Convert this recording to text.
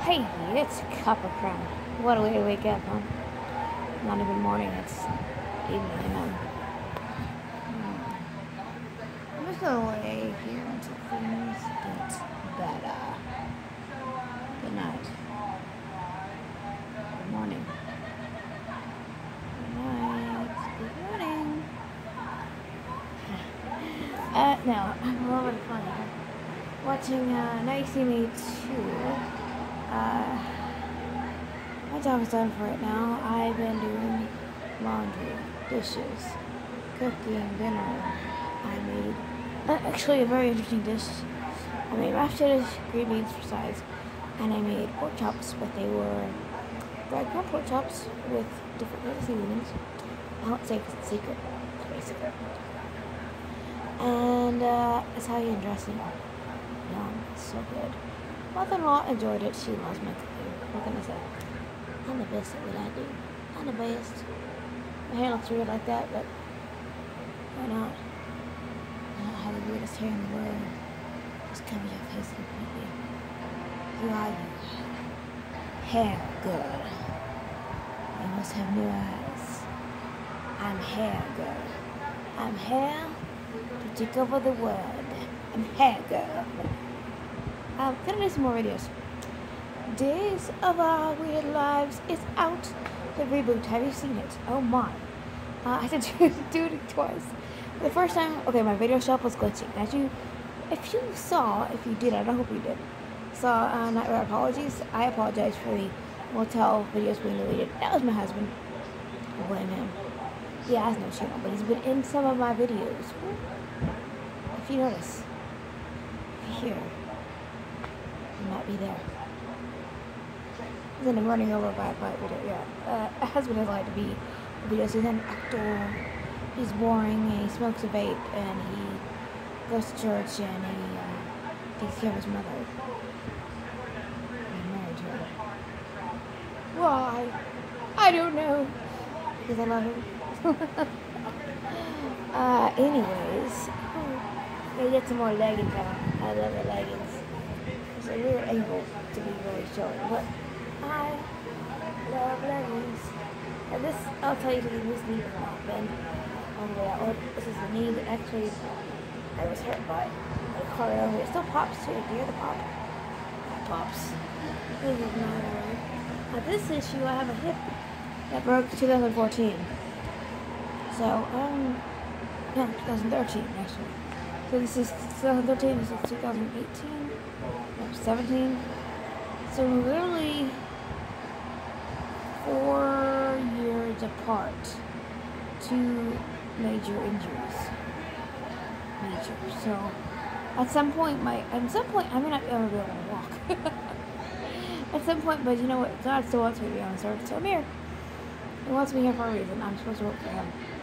Hey, it's Copper Crown. What a way to wake up, huh? Not even morning, it's evening. I'm just gonna lay here until things get better. Good night. Good morning. Good night. Good morning. No, I'm a little bit funny. Watching Now You See Me 2. My job is done for it now. I've been doing laundry, dishes, cooking, dinner. I made actually a very interesting dish. I made mashed potatoes, green beans for sides, and I made pork chops, but they were dried ground pork chops with different kinds of seasonings. I won't say it's a secret, basically. And Italian dressing. Yum, it's so good. Mother-in-law enjoyed it. She loves my cooking. What can I say? I'm the best at what I do. I'm the best. My hair looks weird like that, but why not? I don't have the weirdest hair in the world. Just cover your face completely. Who are you? Hair good. You must have new eyes. I'm hair good. I'm hair to take over the world. I'm hair good. Gonna do some more videos. Days of Our Weird Lives is out. The reboot. Have you seen it? Oh my. I had to do it twice. The first time, okay, my video shop was glitching. If you did, I don't hope you did, saw Nightmare Apologies, I apologize for the motel videos being deleted. That was my husband. I blame him. He has no channel, but he's been in some of my videos. If you notice, if you hear, he might be there. Then I'm running over by a video. Yeah, a husband has lied to be videos. He's an actor. He's boring. And he smokes a vape, and he goes to church, and he takes care of his mother. I'm married to her. Why? I don't know. Because I love him. Anyways, let me get some more leggings on. I love the leggings. It's a weird angle to be really showing, but I love leggings. And this, I'll tell you something, this knee has not been all the way out. Oh, this is the knee that actually I was hurt by. I caught it over. It still pops too. Do you hear the pop? That pops. This is not right. Now this issue, I have a hip that broke 2014. So, no, 2013 actually. So this is 2013, this is 2018, no, 17. So we're literally 4 years apart. 2 major injuries. So at some point I may not ever be able to walk. At some point, but you know what? God still wants me to be on this earth, so I'm here. He wants me here for a reason. I'm supposed to work for him.